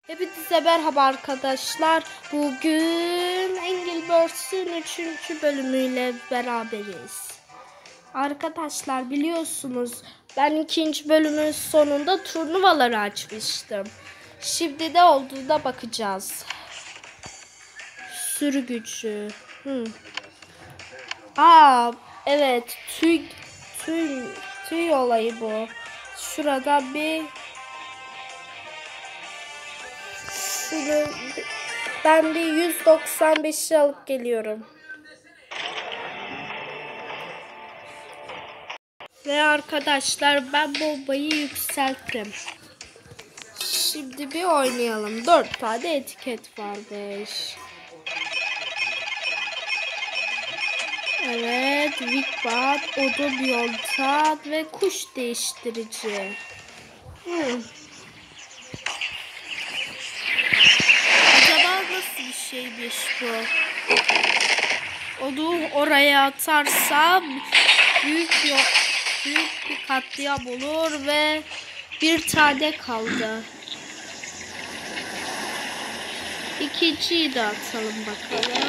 Hepinize merhaba arkadaşlar. Bugün Angry Birds'ün 3. bölümüyle beraberiz. Arkadaşlar biliyorsunuz ben 2. bölümün sonunda turnuvaları açmıştım. Şimdi ne olduğuna bakacağız. Sürü gücü. Evet, tüy olayı bu. Şurada bir ben bir 195'i alıp geliyorum. Ve arkadaşlar ben bombayı yükselttim. Şimdi bir oynayalım. 4 tane etiket varmış. Evet, Wickbat, odun yolta ve kuş değiştirici. Acaba nasıl bir şeymiş bu? Onu oraya atarsam büyük bir katliam olur ve bir tane kaldı. İkinciyi de atalım bakalım.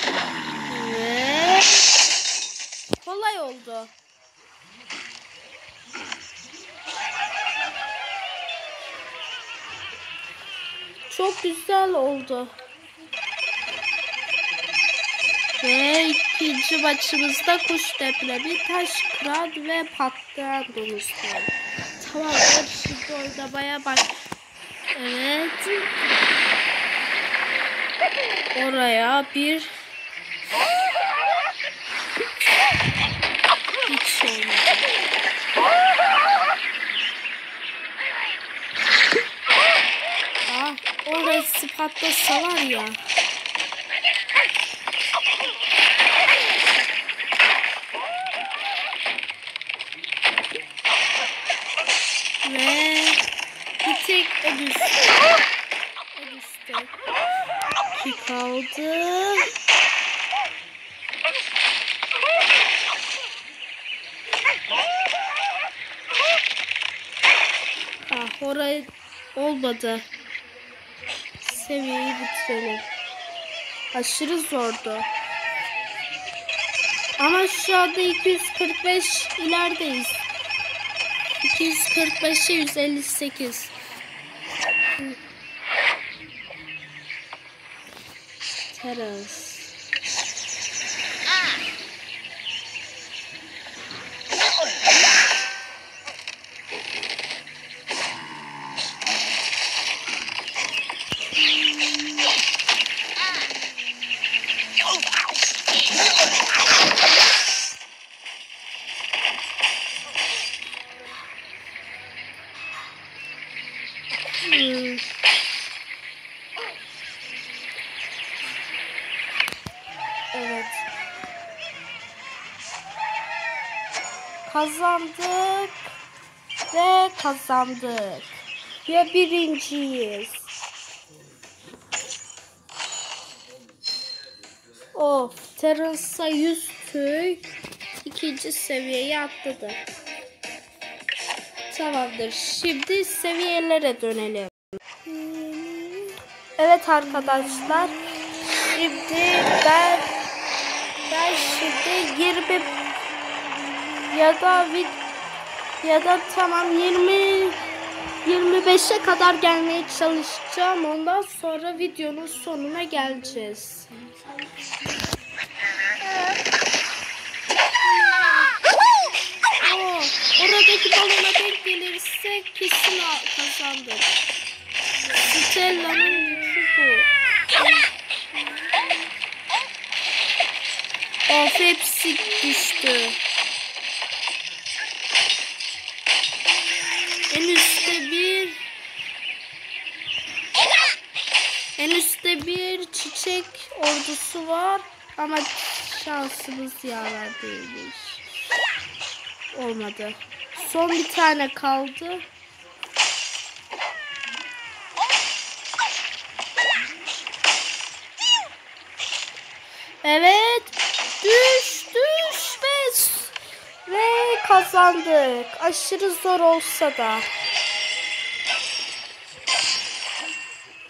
Ve kolay oldu. Çok güzel oldu. Ve ikinci maçımızda kuş depremi, taş kıran ve patlayan domuzlar. Tamamdır, şimdi oynamaya bak. Evet. Oraya bir hiç olmadı. Orası patlasa var ya. Ve bir tek en üstte ki kaldı. Orayı olmadı. Seviyeyi bitirelim. Aşırı zordu. Ama şu anda 245 ilerideyiz. 245'e 158. Teras. Evet. Kazandık ve kazandık. Ya birinciyiz. Of, Terence'a 100 tüy 2. seviyeye atladı. Tamamdır. Şimdi seviyelere dönelim. Evet arkadaşlar. Şimdi ben şimdi 20 ya da tamam 25'e kadar gelmeye çalışacağım. Ondan sonra videonun sonuna geleceğiz. Oradaki balona denk gelirse kesin kazandık. Stella'nın gücü bu. Of, hepsi düştü. En üstte bir çiçek ordusu var ama şansımız yaver değilmiş. Olmadı. Son bir tane kaldı. Evet. Düş ve kazandık. Aşırı zor olsa da.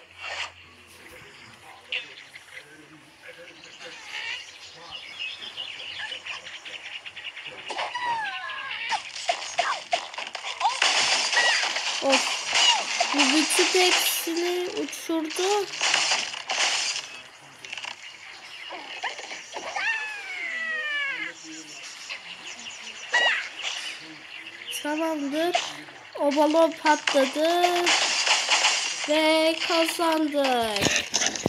durdu. Tamamdır. O balon patladı. Ve kazandık.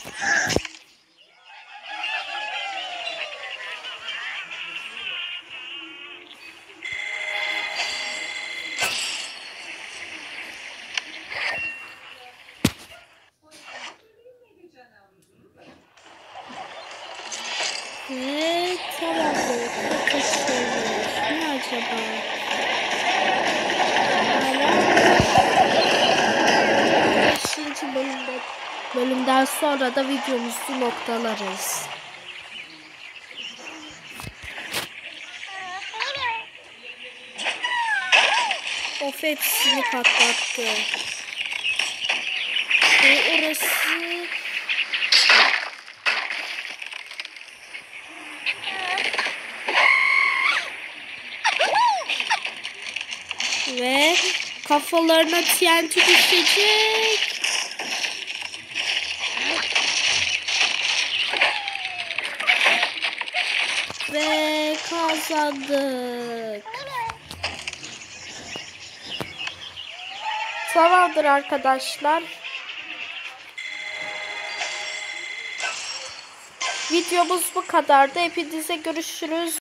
Ve tamamdır. Kaçışıyoruz. Ne acaba? Hala 5. bölümden sonra da videomuzu noktalarız. Of, hepsini patlattı. Ve orası... Ve kafalarına TNT düşecek. Ve kazandık. Tamamdır arkadaşlar. Videomuz bu kadardı. Hepinize görüşürüz.